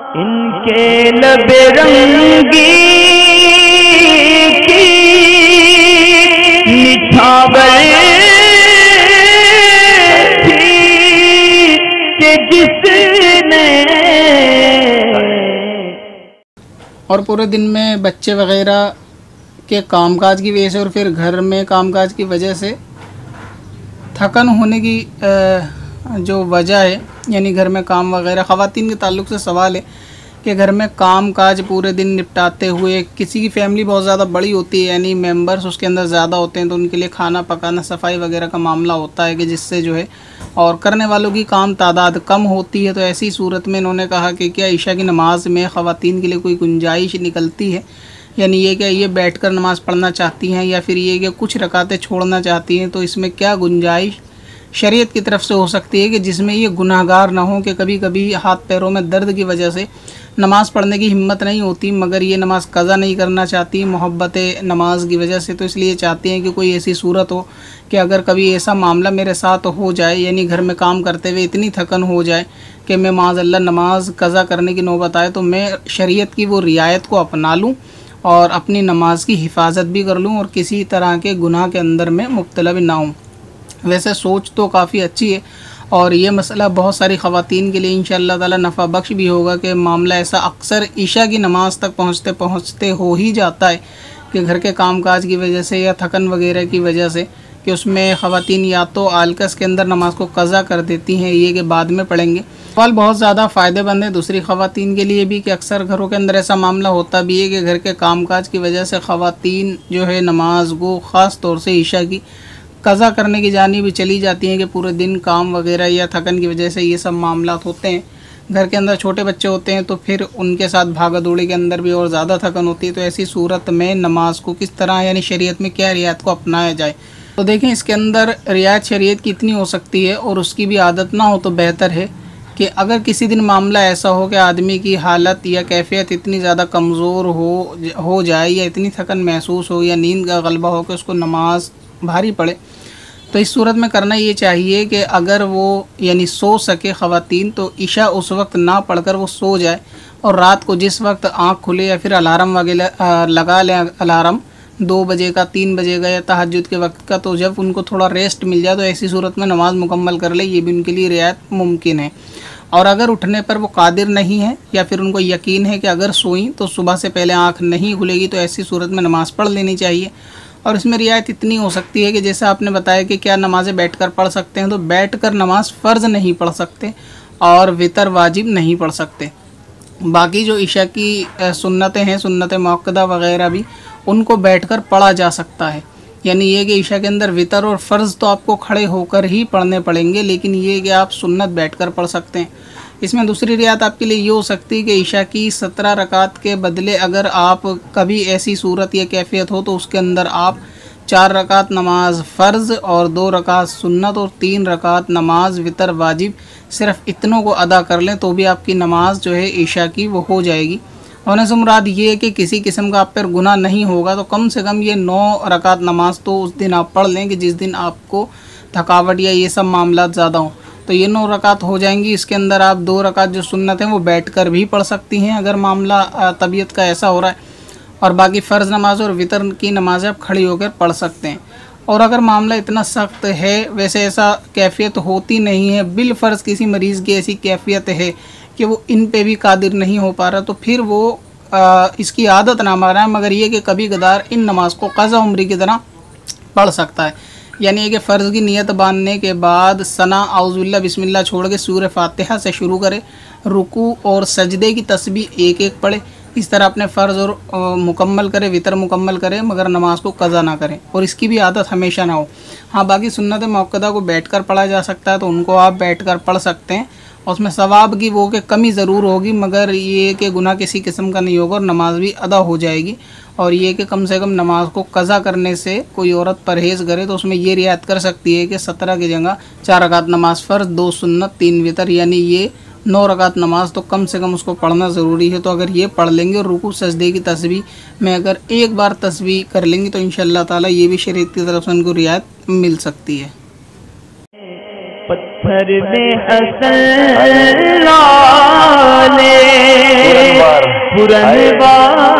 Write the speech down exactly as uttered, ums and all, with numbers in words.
इनके लबे रंगी की निछावर थी कि जिसने। और पूरे दिन में बच्चे वगैरह के कामकाज की वजह से और फिर घर में कामकाज की वजह से थकन होने की जो वजह है, यानी घर में काम वगैरह ख़वातीन के ताल्लुक़ से सवाल है कि घर में काम काज पूरे दिन निपटाते हुए, किसी की फ़ैमिली बहुत ज़्यादा बड़ी होती है यानी मेंबर्स उसके अंदर ज़्यादा होते हैं, तो उनके लिए खाना पकाना सफाई वगैरह का मामला होता है कि जिससे जो है और करने वालों की काम तादाद कम होती है। तो ऐसी सूरत में इन्होंने कहा कि क्या ईशा की नमाज़ में ख़वातीन के लिए कोई गुंजाइश निकलती है, यानी ये क्या ये बैठकर नमाज़ पढ़ना चाहती हैं या फिर ये कि कुछ रकातें छोड़ना चाहती हैं, तो इसमें क्या गुंजाइश शरीयत की तरफ से हो सकती है कि जिसमें ये गुनाहगार ना हो कि कभी कभी हाथ पैरों में दर्द की वजह से नमाज़ पढ़ने की हिम्मत नहीं होती मगर ये नमाज़ कज़ा नहीं करना चाहती मोहब्बत नमाज की वजह से, तो इसलिए चाहती हैं कि कोई ऐसी सूरत हो कि अगर कभी ऐसा मामला मेरे साथ हो जाए, यानी घर में काम करते हुए इतनी थकन हो जाए कि मैं माज़अल्लाह नमाज कज़ा करने की नौबत आए, तो मैं शरीयत की वो रियायत को अपना लूँ और अपनी नमाज की हिफाजत भी कर लूँ और किसी तरह के गुनाह के अंदर में मुब्तला भी ना हूँ। वैसे सोच तो काफ़ी अच्छी है और ये मसला बहुत सारी ख़वातीन के लिए इंशाअल्लाह ताला नफ़ा बख्श भी होगा कि मामला ऐसा अक्सर ईशा की नमाज़ तक पहुँचते पहुँचते हो ही जाता है कि घर के कामकाज की वजह से या थकन वगैरह की वजह से कि उसमें ख़वातीन या तो आलकस के अंदर नमाज को कज़ा कर देती हैं, ये कि बाद में पढ़ेंगे। सवाल बहुत ज़्यादा फ़ायदेमंद है दूसरी ख़वातीन के लिए भी कि अक्सर घरों के अंदर ऐसा मामला होता भी है कि घर के कामकाज की वजह से ख़वातीन जो है नमाज को ख़ास तौर से ईशा की कज़ा करने की जानी भी चली जाती हैं कि पूरे दिन काम वगैरह या थकन की वजह से ये सब मामला होते हैं। घर के अंदर छोटे बच्चे होते हैं तो फिर उनके साथ भागा दौड़ी के अंदर भी और ज़्यादा थकन होती है, तो ऐसी सूरत में नमाज को किस तरह यानी शरीयत में क्या रियायत को अपनाया जाए। तो देखें इसके अंदर रियायत शरीयत की इतनी हो सकती है और उसकी भी आदत ना हो तो बेहतर है कि अगर किसी दिन मामला ऐसा हो कि आदमी की हालत या कैफियत इतनी ज़्यादा कमज़ोर हो हो जाए या इतनी थकन महसूस हो या नींद का गलबा हो कि उसको नमाज भारी पड़े, तो इस सूरत में करना ये चाहिए कि अगर वो यानी सो सके ख़वातीन तो ईशा उस वक्त ना पढ़कर वो सो जाए और रात को जिस वक्त आँख खुले या फिर अलार्म वगैरह लगा लें, अलार्म दो बजे का तीन बजे का या तहज्जुद के वक्त का, तो जब उनको थोड़ा रेस्ट मिल जाए तो ऐसी सूरत में नमाज मुकम्मल कर ले, ये भी उनके लिए रियायत मुमकिन है। और अगर उठने पर वो कादिर नहीं है या फिर उनको यकीन है कि अगर सोई तो सुबह से पहले आँख नहीं खुलेगी, तो ऐसी सूरत में नमाज़ पढ़ लेनी चाहिए। और इसमें रियायत इतनी हो सकती है कि जैसे आपने बताया कि क्या नमाज़ें बैठकर पढ़ सकते हैं, तो बैठकर नमाज फ़र्ज़ नहीं पढ़ सकते और वितर वाजिब नहीं पढ़ सकते। बाकी जो ईशा की सुन्नतें हैं, सुन्नत मुअक्कदा वग़ैरह भी उनको बैठकर पढ़ा जा सकता है, यानी ये कि ईशा के अंदर वितर और फ़र्ज़ तो आपको खड़े होकर ही पढ़ने पड़ेंगे, लेकिन ये कि आप सुन्नत बैठकर पढ़ सकते हैं। इसमें दूसरी रियायत आपके लिए ये हो सकती है कि ईशा की सत्रह रकात के बदले अगर आप कभी ऐसी सूरत या कैफियत हो तो उसके अंदर आप चार रकात नमाज फ़र्ज़ और दो रकात सुन्नत और तीन रकात नमाज वितर वाजिब सिर्फ़ इतनों को अदा कर लें तो भी आपकी नमाज जो है ईशा की वो हो जाएगी। होने से मुराद ये है कि किसी किस्म का आप पर गुनाह नहीं होगा, तो कम से कम ये नौ रकात नमाज तो उस दिन आप पढ़ लें कि जिस दिन आपको थकावट या ये सब मामला ज़्यादा हों, तो ये नौ रकात हो जाएंगी। इसके अंदर आप दो रकात जो सुन्नत हैं वो बैठकर भी पढ़ सकती हैं अगर मामला तबीयत का ऐसा हो रहा है, और बाकी फ़र्ज़ नमाज और वितर की नमाज़ आप खड़ी होकर पढ़ सकते हैं। और अगर मामला इतना सख्त है, वैसे ऐसा कैफियत होती नहीं है, बिल फ़र्ज़ किसी मरीज़ की ऐसी कैफियत है कि वो इन पे भी कादिर नहीं हो पा रहा, तो फिर वो आ, इसकी आदत ना मारा है, मगर ये कि कभी कदार इन नमाज को क़ज़ा उम्री की तरह पढ़ सकता है। यानी ये कि फ़र्ज़ की नियत बांधने के बाद सना आउज़ुबिल्लाह बिस्मिल्लाह छोड़ के सूरह फातिहा से शुरू करे, रुकू और सजदे की तस्बीह एक एक पढ़े, इस तरह अपने फ़र्ज़ और मुकम्मल करे, वितर मुकम्मल करे, मगर नमाज को कज़ा ना करें और इसकी भी आदत हमेशा ना हो। हाँ, बाकी सुन्नत मुअक्कदा को बैठकर पढ़ा जा सकता है, तो उनको आप बैठकर पढ़ सकते हैं और उसमें सवाब की वो कि कमी ज़रूर होगी, मगर ये कि गुनाह किसी किस्म का नहीं होगा और नमाज भी अदा हो जाएगी। और ये कि कम से कम नमाज को कज़ा करने से कोई औरत परहेज़ करे तो उसमें ये रियायत कर सकती है कि सत्रह की जगह चार रकात नमाज फ़र्ज़, दो सुन्नत, तीन वितर, यानी ये नौ रकात नमाज तो कम से कम उसको पढ़ना ज़रूरी है। तो अगर ये पढ़ लेंगे और रुकू सजदे की तस्बीह में अगर एक बार तस्बीह कर लेंगे तो इंशाअल्लाह ताला ये भी शरीयत की तरफ से उनको रियायत मिल सकती है। पत्थर में हसन लाले पुरनवार